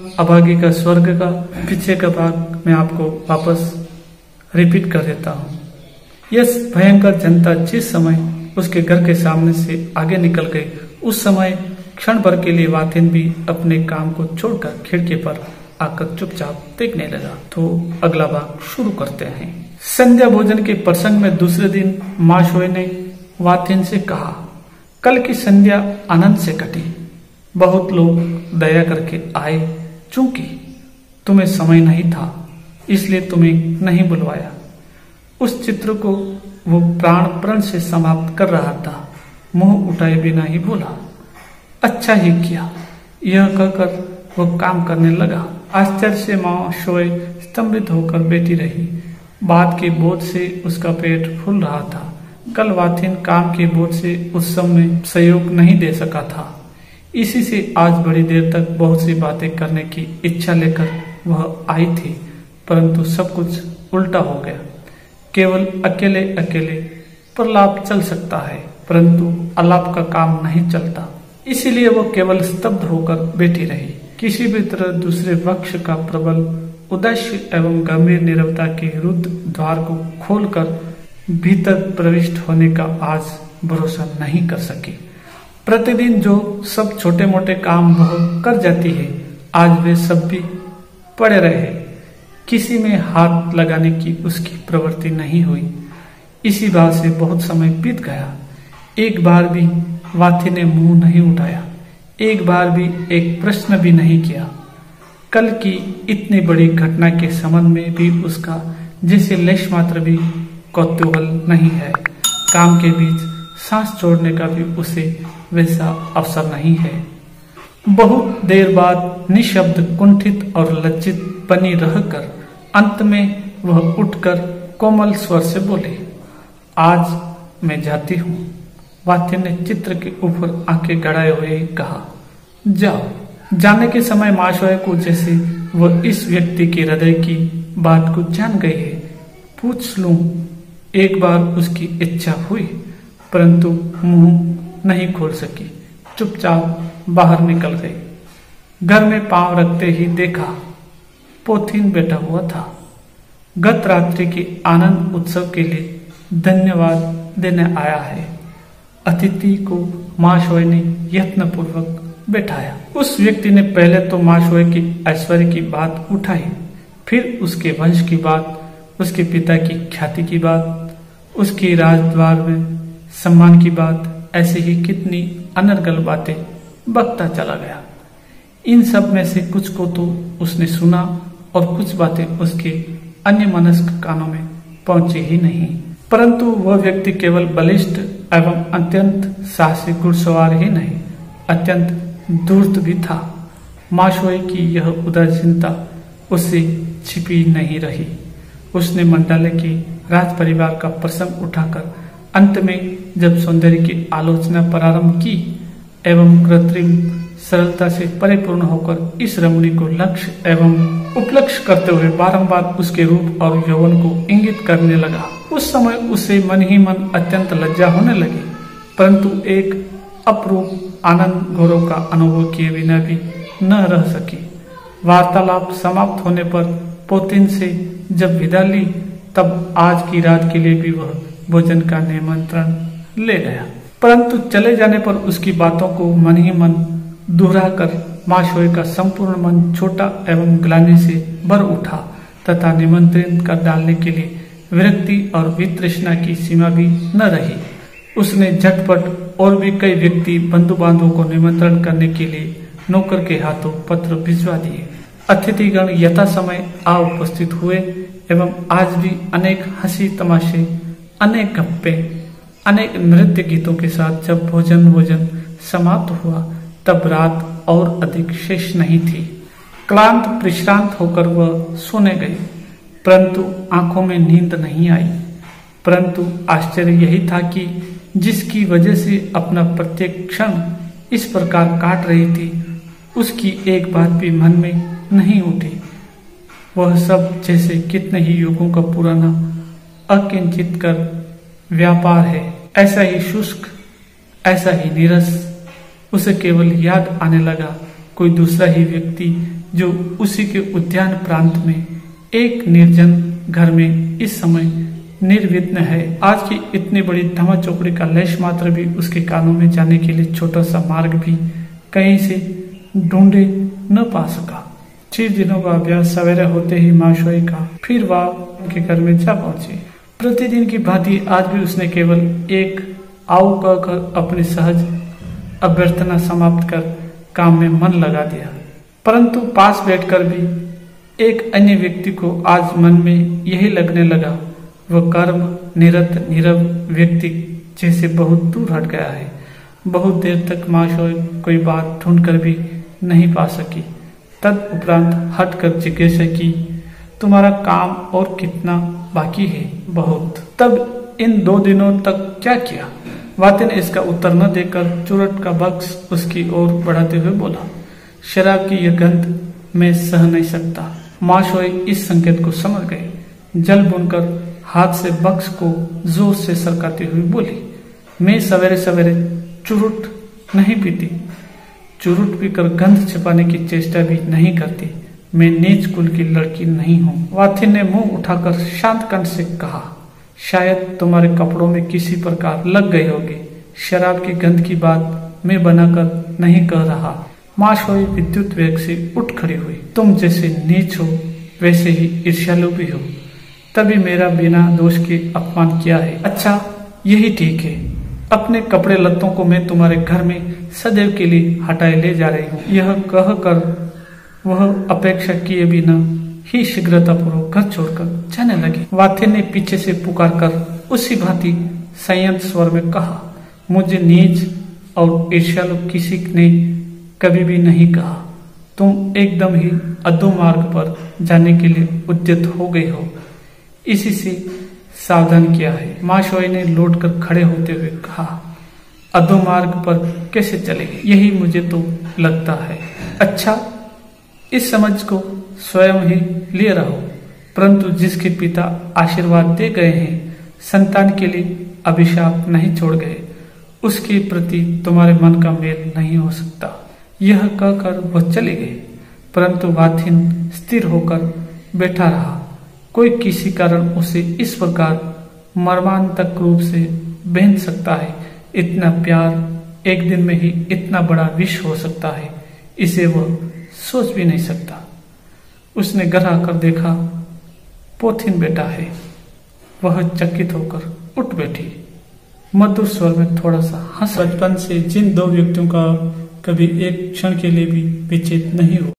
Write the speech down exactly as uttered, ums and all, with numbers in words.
अभागी का स्वर्ग का पीछे का भाग मैं आपको वापस रिपीट कर देता हूँ। यह भयंकर जनता जिस समय उसके घर के सामने से आगे निकल गई, उस समय क्षण भर के लिए वाथिन भी अपने काम को छोड़कर खिड़की पर आकर चुपचाप देखने लगा। तो अगला भाग शुरू करते हैं। संध्या भोजन के प्रसंग में दूसरे दिन माँ शोए ने वाथिन से कहा, कल की संध्या आनंद से कटी। बहुत लोग दया करके आए, चूंकि तुम्हें समय नहीं था इसलिए तुम्हें नहीं बुलवाया। उस चित्र को वो प्राण प्रण से समाप्त कर रहा था, मुंह उठाए बिना ही बोला, अच्छा ही किया। यह कहकर वो काम करने लगा। आश्चर्य से माँ शोए स्तंभित होकर बैठी रही। बात के बोझ से उसका पेट फूल रहा था। कल वाथिन काम के बोझ से उस समय सहयोग नहीं दे सका था, इसी से आज बड़ी देर तक बहुत सी बातें करने की इच्छा लेकर वह आई थी, परंतु सब कुछ उल्टा हो गया। केवल अकेले अकेले प्रलाप चल सकता है, परंतु अलाप का काम नहीं चलता। इसीलिए वो केवल स्तब्ध होकर बैठी रही। किसी भी तरह दूसरे वृक्ष का प्रबल उद्देश्य एवं गंभीर नीरवता के रुद्ध द्वार को खोलकर भीतर प्रविष्ट होने का आज भरोसा नहीं कर सकी। प्रतिदिन जो सब छोटे मोटे काम वह कर जाती है, आज वे सब भी पड़े रहे। किसी में हाथ लगाने की उसकी प्रवृत्ति नहीं हुई। इसी बात से बहुत समय बीत गया। एक बार भी वाथी ने मुंह नहीं उठाया, एक बार भी एक प्रश्न भी नहीं किया। कल की इतनी बड़ी घटना के संबंध में भी उसका जैसे लेश मात्र भी कौतूहल नहीं है। काम के बीच सांस छोड़ने का भी उसे वैसा अवसर नहीं है। बहुत देर बाद निशब्द, कुंठित और लज्जित बनी रहकर अंत में वह उठकर कोमल स्वर से बोले, आज मैं जाती हूँ। वाथी ने चित्र के ऊपर आंखें गड़ाए हुए कहा, जाओ। जाने के समय माँ शोए को जैसे वह इस व्यक्ति के हृदय की बात को जान गई है। पूछ लूं, एक बार उसकी इच्छा हुई, परंतु मुंह नहीं खोल सकी। चुपचाप बाहर निकल गई। घर में पांव रखते ही देखा पोथीन बैठा हुआ था। गत रात्रि के आनंद उत्सव के लिए धन्यवाद देने आया है। अतिथि को माँ शोए ने यत्न पूर्वक बैठाया। उस व्यक्ति ने पहले तो माँ शोए की ऐश्वर्य की बात उठाई, फिर उसके वंश की बात, उसके पिता की ख्याति की बात, उसकी राजद्वार में सम्मान की बात, ऐसे ही कितनी अनर्गल बातें बकता चला गया। इन सब में से कुछ को तो उसने सुना और कुछ बातें उसके अन्य मनस्क कानों में पहुंची ही नहीं। परंतु वह व्यक्ति केवल बलिष्ठ एवं अत्यंत साहसी घुड़सवार ही नहीं, अत्यंत धूर्त भी था। माँ शोए की यह उदासीनता उससे छिपी नहीं रही। उसने मंत्रालय की राज परिवार का प्रसंग उठाकर अंत में जब सौंदर्य की आलोचना प्रारंभ की एवं कृत्रिम सरलता से परिपूर्ण होकर इस रमणी को लक्ष्य एवं उपलक्ष्य करते हुए बारंबार उसके रूप और यौवन को इंगित करने लगा, उस समय उसे मन ही मन अत्यंत लज्जा होने लगी। परंतु एक अप्रूप आनंद गौरव का अनुभव किए बिना भी न रह सकी। वार्तालाप समाप्त होने पर पोतिन से जब विदा ली, तब आज की रात के लिए भी वह भोजन का निमंत्रण ले गया। परंतु चले जाने पर उसकी बातों को मन ही मन दोहरा कर माँ शोए का संपूर्ण मन छोटा एवं ग्लानि से भर उठा तथा निमंत्रण कर डालने के लिए विरक्ति और वितृष्णा की सीमा भी न रही। उसने झटपट और भी कई व्यक्ति बंधु बांधवों को निमंत्रण करने के लिए नौकर के हाथों पत्र भिजवा दिए। अतिथिगण यथा समय आ उपस्थित हुए एवं आज भी अनेक हंसी तमाशे, अनेक गप्पे, अनेक नृत्य गीतों के साथ जब भोजन भोजन समाप्त हुआ, तब रात और अधिक शेष नहीं थी। क्लांत प्रश्रांत होकर वह सोने गई, परंतु आंखों में नींद नहीं आई। परंतु आश्चर्य यही था कि जिसकी वजह से अपना प्रत्येक क्षण इस प्रकार काट रही थी, उसकी एक बात भी मन में नहीं उठी। वह सब जैसे कितने ही युगों का पुराना अकिंचित कर व्यापार है, ऐसा ही शुष्क, ऐसा ही नीरस। उसे केवल याद आने लगा कोई दूसरा ही व्यक्ति जो उसी के उद्यान प्रांत में एक निर्जन घर में इस समय निर्विघ्न है। आज की इतनी बड़ी धमा चौकड़ी का लेश मात्र भी उसके कानों में जाने के लिए छोटा सा मार्ग भी कहीं से ढूंढे न पा सका। छह दिनों का अभ्यास सवेरे होते ही माँ शोई का फिर वह उनके घर में जा पहुंची। प्रतिदिन की भांति आज भी उसने केवल एक आओ कहकर अपनी सहज अभ्यर्थना समाप्त कर काम में मन लगा दिया। परंतु पास बैठकर भी एक अन्य व्यक्ति को आज मन में यही लगने लगा, वह कर्म निरत नीरव व्यक्ति जैसे बहुत दूर हट गया है। बहुत देर तक माँ शोई कोई बात ढूंढकर भी नहीं पा सकी। तद उपरांत हटकर जिज्ञासा की, तुम्हारा काम और कितना बाकी है? बहुत। तब इन दो दिनों तक क्या किया? वातिन इसका उत्तर न देकर चुरट का बक्स उसकी ओर बढ़ाते हुए बोला, शराब की यह गंध मैं सह नहीं सकता। माँ शोई इस संकेत को समझ गए। जल बुनकर हाथ से बक्स को जोर से सरकाती हुई बोली, मैं सवेरे सवेरे चुरुट नहीं पीती। चुरुट पीकर गंध छिपाने की चेष्टा भी नहीं करती। मैं नीच कुल की लड़की नहीं हूँ। वाथिन ने मुंह उठाकर शांत कंठ से कहा, शायद तुम्हारे कपड़ों में किसी प्रकार लग गई होगी। शराब की गंध की बात मैं बनाकर नहीं कह रहा। माँ शोई विद्युत वेग से उठ खड़ी हुई। तुम जैसे नीच हो वैसे ही ईर्ष्यालु भी हो, तभी मेरा बिना दोष के अपमान किया है। अच्छा, यही ठीक है। अपने कपड़े लत्तों को मैं तुम्हारे घर में सदैव के लिए हटाए ले जा रही हूँ। यह कहकर वह अपेक्षा किए बिना ही शीघ्रतापूर्वक घर छोड़कर जाने लगी। वाथिन ने पीछे से पुकार कर उसी भांति संयत स्वर में कहा, मुझे नीच और ईर्ष्यालु किसी ने कभी भी नहीं कहा। तुम एकदम ही अधो मार्ग पर जाने के लिए उद्यत हो गई हो, इसी से सावधान किया है। माँ शोई ने लौट कर खड़े होते हुए कहा, अधो मार्ग पर कैसे चलेगी? यही मुझे तो लगता है। अच्छा, इस समझ को स्वयं ही लिए रहो, परंतु जिसके पिता आशीर्वाद दे गए हैं, संतान के लिए अभिशाप नहीं छोड़ गए, उसके प्रति तुम्हारे मन का मेल नहीं हो सकता। यह कहकर वह चले गए। परंतु वाथिन स्थिर होकर बैठा रहा। कोई किसी कारण उसे इस प्रकार मर्मांतक रूप से बहन सकता है। इतना प्यार एक दिन में ही इतना बड़ा विष हो सकता है, इसे वह सोच भी नहीं सकता। उसने घर आकर देखा, पोथिन बेटा है। वह चकित होकर उठ बैठी। मधुर स्वर में थोड़ा सा हंस। बचपन से जिन दो व्यक्तियों का कभी एक क्षण के लिए भी विच्छेद नहीं हुआ।